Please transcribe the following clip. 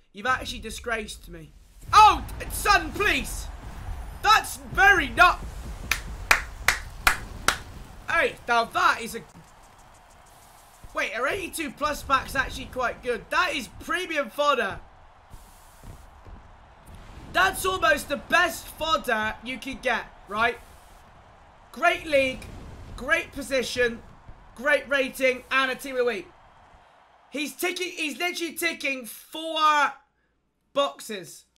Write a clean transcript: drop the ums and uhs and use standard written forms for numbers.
You've actually disgraced me. Oh, son, please. That's very not... Hey, now that is a... Wait, our 82 plus pack's actually quite good. That is premium fodder. That's almost the best fodder you can get, right? Great league, great position, great rating, and a team of the week. He's literally ticking 4 boxes.